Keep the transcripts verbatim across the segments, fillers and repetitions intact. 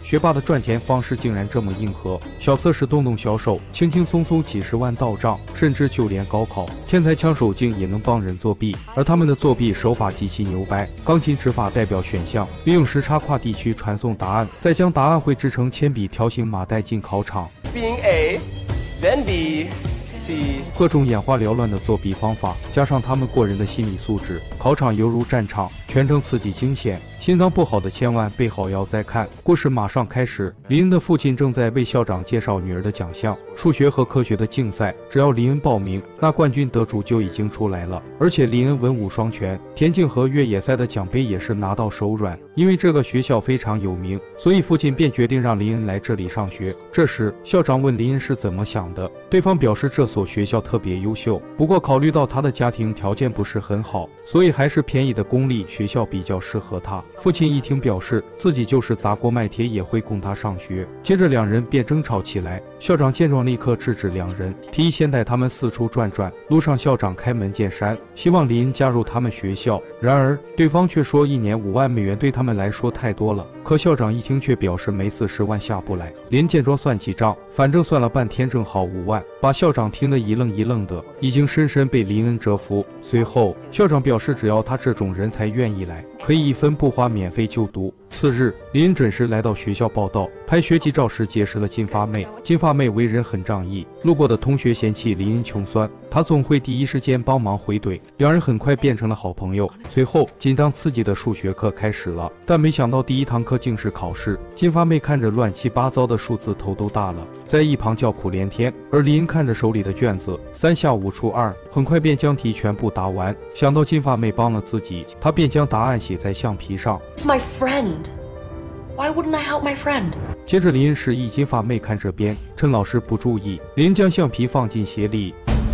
学霸的赚钱方式竟然这么硬核，小测试动动小手，轻轻松松几十万到账，甚至就连高考，天才枪手竟也能帮人作弊，而他们的作弊手法极其牛掰，钢琴指法代表选项，利用时差跨地区传送答案，再将答案绘制成铅笔条形码带进考场。 Being A, then B.C. 各种眼花缭乱的作弊方法，加上他们过人的心理素质，考场犹如战场，全程刺激惊险。心脏不好的千万备好药再看。故事马上开始，林恩的父亲正在为校长介绍女儿的奖项，数学和科学的竞赛，只要林恩报名，那冠军得主就已经出来了。而且林恩文武双全，田径和越野赛的奖杯也是拿到手软。因为这个学校非常有名，所以父亲便决定让林恩来这里上学。这时校长问林恩是怎么想的，对方表示这所学校特别优秀，不过考虑到他的家庭条件不是很好，所以还是便宜的公立学校比较适合他。父亲一听表示自己就是砸锅卖铁也会供他上学，接着两人便争吵起来。校长见状立刻制止两人，提议先带他们四处转转。路上校长开门见山，希望林恩加入他们学校，然而对方却说一年五万美元对他们来说太多了，可校长一听却表示没四十万下不来。林恩见状算起账，反正算了半天正好五万，把校长听得一愣一愣的，已经深深被林恩折服。随后校长表示只要他这种人才愿意来，可以一分不花免费就读。次日林恩准时来到学校报到，拍学籍照时结识了金发妹。金发妹为人很仗义，路过的同学嫌弃林恩穷酸，她总会第一时间帮忙回怼，两人很快变成了好朋友。随后紧张刺激的数学课开始了，但没想到第一堂课竟是考试。金发妹看着乱七八糟的数字头都大了，在一旁叫苦连天，而林恩看着手里的卷子，三下五除二，很快便将题全部答完。想到金发妹帮了自己，他便将答案写在橡皮上。 My friend. Why wouldn't I help my friend? 接着林恩示意金发妹看这边，趁老师不注意，林恩将橡皮放进鞋里。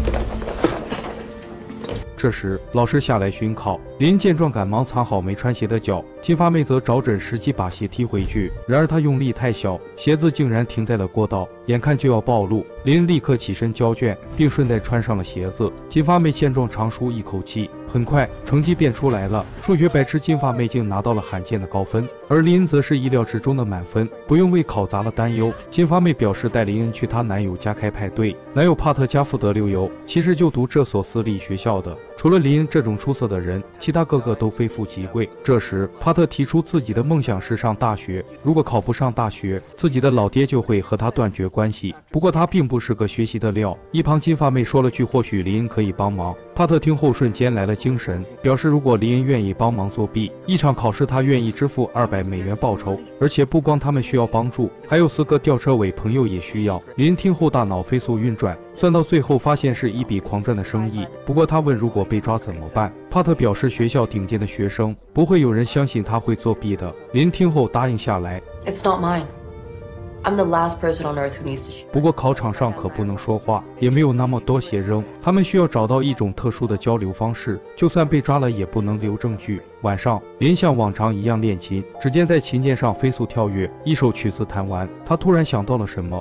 这时老师下来巡考，林恩见状赶忙藏好没穿鞋的脚，金发妹则找准时机把鞋踢回去，然而她用力太小，鞋子竟然停在了过道，眼看就要暴露。林恩立刻起身交卷，并顺带穿上了鞋子。金发妹见状长舒一口气，很快成绩便出来了，数学白痴金发妹竟拿到了罕见的高分，而林恩则是意料之中的满分，不用为考砸了担忧。金发妹表示带林恩去她男友家开派对，男友帕特家负责溜油，其实就读这所私立学校的。除了林恩这种出色的人，其他个个都非富即贵。这时帕特提出自己的梦想是上大学，如果考不上大学，自己的老爹就会和他断绝关系。不过他并不是个学习的料。一旁金发妹说了句或许林恩可以帮忙，帕特听后瞬间来了精神，表示如果林恩愿意帮忙作弊一场考试，他愿意支付二百美元报酬，而且不光他们需要帮助，还有四个吊车尾朋友也需要。林恩听后大脑飞速运转，算到最后发现是一笔狂赚的生意。不过他问如果被抓怎么办，帕特表示学校顶尖的学生不会有人相信他会作弊的。林恩听后答应下来。 It's not mine. I'm the last person on earth who needs to shoot. 不过考场上可不能说话，也没有那么多鞋扔，他们需要找到一种特殊的交流方式，就算被抓了也不能留证据。晚上林像往常一样练琴，指尖在琴键上飞速跳跃，一首曲子弹完，他突然想到了什么。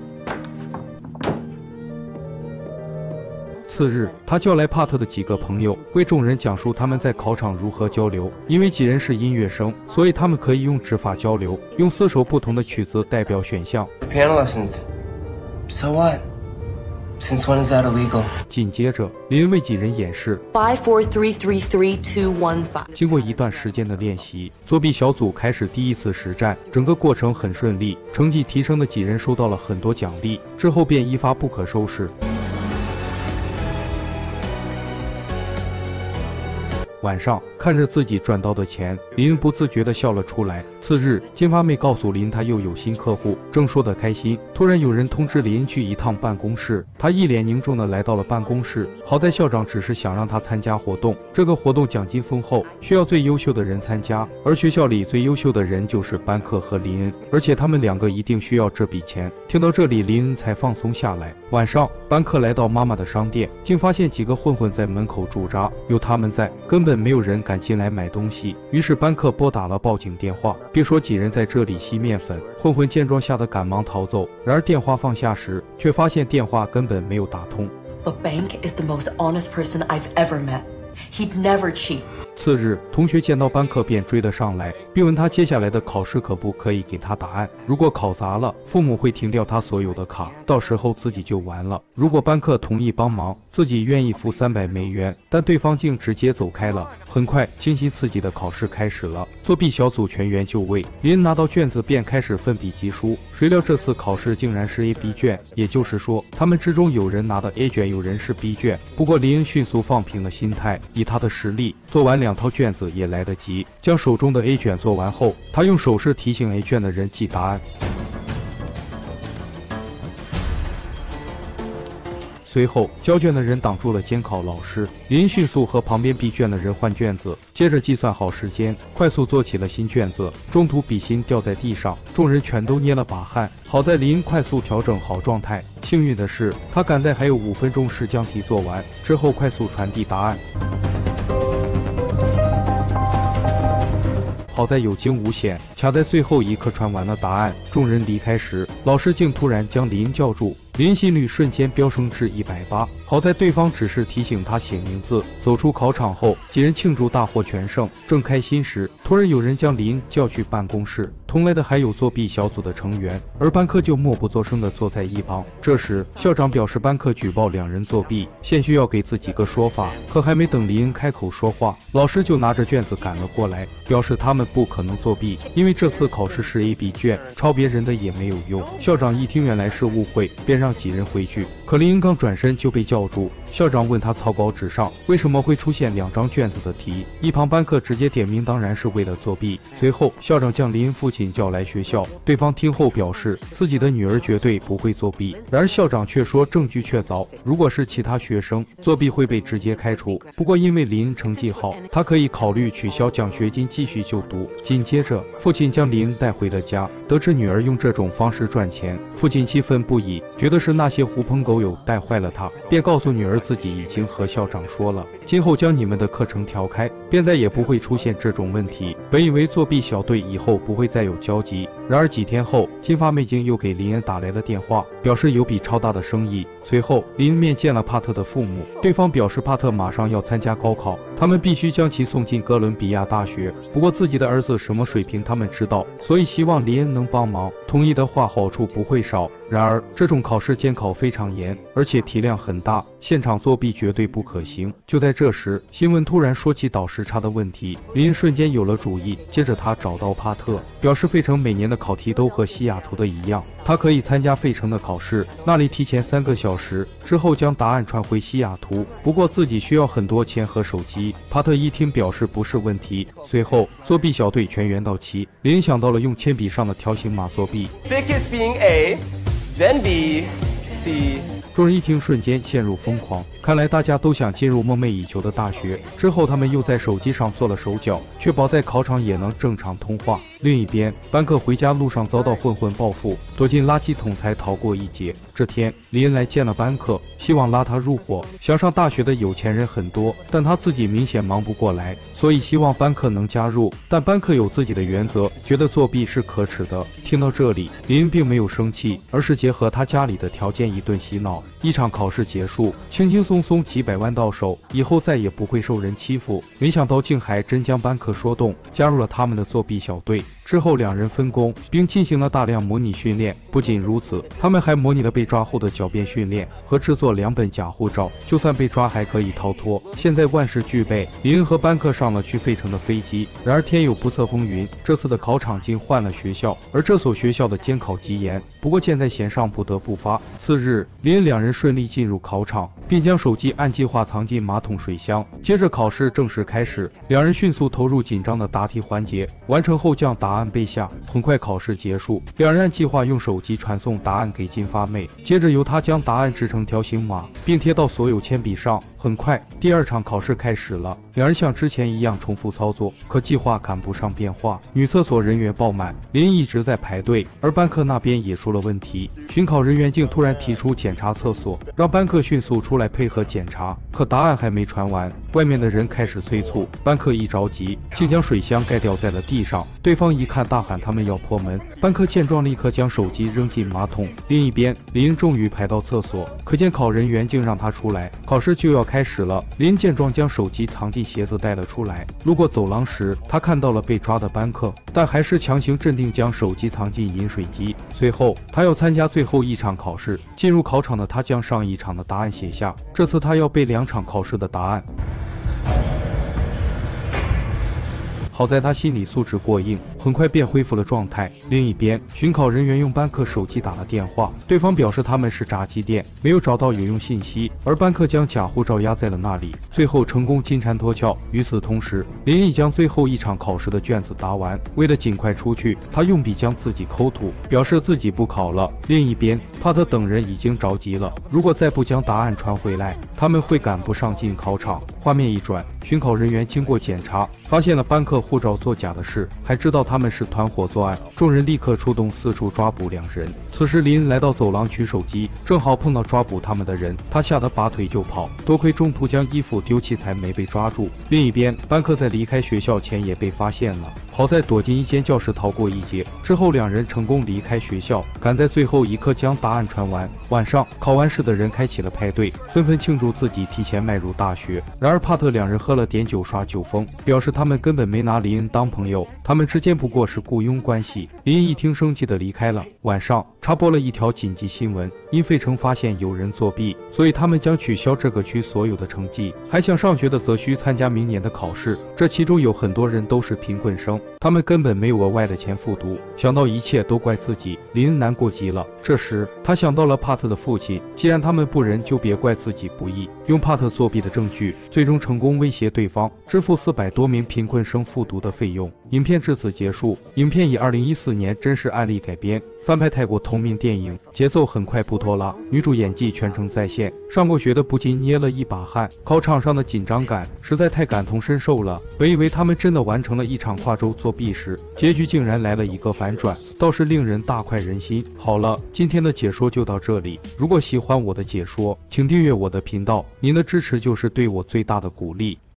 次日，他叫来帕特的几个朋友，为众人讲述他们在考场如何交流。因为几人是音乐生，所以他们可以用指法交流，用四首不同的曲子代表选项。 Piano lessons. So what? Since when is that illegal? 紧接着，林恩为几人演示 Five, four, three, three, three, two, one, five. 经过一段时间的练习，作弊小组开始第一次实战，整个过程很顺利，成绩提升的几人收到了很多奖励，之后便一发不可收拾。晚上看着自己赚到的钱，林恩不自觉地笑了出来。次日，金发妹告诉林她又有新客户，正说得开心，突然有人通知林去一趟办公室。他一脸凝重地来到了办公室，好在校长只是想让他参加活动，这个活动奖金丰厚，需要最优秀的人参加，而学校里最优秀的人就是班克和林恩，而且他们两个一定需要这笔钱。听到这里，林恩才放松下来。晚上，班克来到妈妈的商店，竟发现几个混混在门口驻扎，有他们在，根本没有人敢进来买东西。于是班克拨打了报警电话，别说几人在这里吸面粉。混混见状吓得赶忙逃走，然而电话放下时，却发现电话根本没有打通。 But Bank is the most honest person I've ever met. He'd never cheat. 次日，同学见到班克便追了上来，并问他接下来的考试可不可以给他答案。如果考砸了，父母会停掉他所有的卡，到时候自己就完了。如果班克同意帮忙，自己愿意付三百美元，但对方竟直接走开了。很快，惊心刺激的考试开始了，作弊小组全员就位。林恩拿到卷子便开始奋笔疾书，谁料这次考试竟然是 A B 卷，也就是说，他们之中有人拿的 A 卷，有人是 B 卷。不过林恩迅速放平了心态，以他的实力，做完两套卷子也来得及。将手中的 A 卷做完后，他用手势提醒 A 卷的人记答案。随后，交卷的人挡住了监考老师，林迅速和旁边 B 卷的人换卷子，接着计算好时间，快速做起了新卷子。中途笔芯掉在地上，众人全都捏了把汗。好在林快速调整好状态，幸运的是，他赶在还有五分钟时将题做完，之后快速传递答案。好在有惊无险，卡在最后一刻传完了答案。众人离开时，老师竟突然将林叫住。林心率瞬间飙升至一百八十，好在对方只是提醒他写名字。走出考场后，几人庆祝大获全胜，正开心时，突然有人将林叫去办公室。同来的还有作弊小组的成员，而班克就默不作声地坐在一旁。这时，校长表示班克举报两人作弊，现需要给自己个说法。可还没等林开口说话，老师就拿着卷子赶了过来，表示他们不可能作弊，因为这次考试是 A B 卷，抄别人的也没有用。校长一听原来是误会，便让几人回去。可林刚转身就被叫住，校长问他草稿纸上为什么会出现两张卷子的题，一旁班克直接点名当然是为了作弊。随后校长将林父亲叫来学校，对方听后表示自己的女儿绝对不会作弊，然而校长却说证据确凿，如果是其他学生作弊会被直接开除。不过因为林成绩好，他可以考虑取消奖学金继续就读。紧接着父亲将林带回了家，得知女儿用这种方式赚钱，父亲气愤不已，觉得是那些狐朋狗友带坏了他，便告诉女儿自己已经和校长说了，今后将你们的课程调开，便再也不会出现这种问题。本以为作弊小队以后不会再有交集，然而几天后，金发妹精又给林恩打来了电话，表示有笔超大的生意。随后林恩面见了帕特的父母，对方表示帕特马上要参加高考，他们必须将其送进哥伦比亚大学，不过自己的儿子什么水平他们知道，所以希望林恩能帮忙。同意的话好处不会少，然而这种考试监考非常严，而且体量很大，现场作弊绝对不可行。就在这时，新闻突然说起倒时差的问题，林恩瞬间有了主意。接着他找到帕特，表示费城每年的考题都和西雅图的一样，他可以参加费城的考试，那里提前三个小时，之后将答案传回西雅图，不过自己需要很多钱和手机。帕特一听表示不是问题。随后作弊小队全员到齐，林恩想到了用铅笔上的条形码作弊。 Biggest being A, then B, C. 众人一听瞬间陷入疯狂，看来大家都想进入梦寐以求的大学。之后他们又在手机上做了手脚，确保在考场也能正常通话。另一边，班克回家路上遭到混混报复，躲进垃圾桶才逃过一劫。这天林恩来见了班克，希望拉他入伙。想上大学的有钱人很多，但他自己明显忙不过来，所以希望班克能加入。但班克有自己的原则，觉得作弊是可耻的。听到这里，林恩并没有生气，而是结合他家里的条件一顿洗脑。一场考试结束，轻轻松松几百万到手，以后再也不会受人欺负。没想到竟还真将班克说动，加入了他们的作弊小队。之后两人分工，并进行了大量模拟训练。不仅如此，他们还模拟了被抓后的狡辩训练和制作两本假护照，就算被抓还可以逃脱。现在万事俱备，林恩和班克上了去费城的飞机。然而天有不测风云，这次的考场竟换了学校，而这所学校的监考极严。不过箭在弦上，不得不发。次日，林恩两人顺利进入考场，并将手机按计划藏进马桶水箱。接着考试正式开始，两人迅速投入紧张的答题环节，完成后将答案背下。很快考试结束，两人按计划用手机传送答案给金发妹，接着由她将答案制成条形码，并贴到所有铅笔上。很快，第二场考试开始了，两人像之前一样重复操作，可计划赶不上变化。女厕所人员爆满，林一直在排队，而班克那边也出了问题。巡考人员竟突然提出检查厕所，让班克迅速出来配合检查。可答案还没传完，外面的人开始催促，班克一着急，竟将水箱盖掉在了地上。对方方一看，大喊他们要破门。班克见状，立刻将手机扔进马桶。另一边，林恩终于排到厕所，可见考人员竟让他出来。考试就要开始了，林恩见状，将手机藏进鞋子带了出来。路过走廊时，他看到了被抓的班克，但还是强行镇定，将手机藏进饮水机。随后，他要参加最后一场考试。进入考场的他将上一场的答案写下，这次他要背两场考试的答案。好在他心理素质过硬，很快便恢复了状态。另一边，巡考人员用班克手机打了电话，对方表示他们是炸鸡店，没有找到有用信息，而班克将假护照压在了那里，最后成功金蝉脱壳。与此同时，林毅将最后一场考试的卷子答完，为了尽快出去，他用笔将自己抠吐，表示自己不考了。另一边，帕特等人已经着急了，如果再不将答案传回来，他们会赶不上进考场。画面一转，巡考人员经过检查，发现了班克护照作假的事，还知道他们是团伙作案，众人立刻出动四处抓捕两人。此时林恩来到走廊取手机，正好碰到抓捕他们的人，他吓得拔腿就跑，多亏中途将衣服丢弃才没被抓住。另一边，班克在离开学校前也被发现了，好在躲进一间教室逃过一劫，之后两人成功离开学校，赶在最后一刻将答案传完。晚上，考完试的人开启了派对，纷纷庆祝自己提前迈入大学。然而帕特两人喝了点酒耍酒疯，表示他们根本没拿林恩当朋友，他们之间不过是雇佣关系。林恩一听生气的离开了。晚上插播了一条紧急新闻，因费城发现有人作弊，所以他们将取消这个区所有的成绩，还想上学的则需参加明年的考试。这其中有很多人都是贫困生，他们根本没有额外的钱复读。想到一切都怪自己，林恩难过极了。这时他想到了帕特的父亲，既然他们不仁，就别怪自己不义，用帕特作弊的证据，最终成功威胁对方支付四百多名贫困生复读的费用。影片至此结束。影片以二零一四年真实案例改编，翻拍泰国同名电影，节奏很快不拖拉，女主演技全程在线，上过学的不禁捏了一把汗。考场上的紧张感实在太感同身受了。本以为他们真的完成了一场跨州作弊时，结局竟然来了一个反转，倒是令人大快人心。好了，今天的解说就到这里。如果喜欢我的解说，请订阅我的频道，您的支持就是对我最大的鼓励。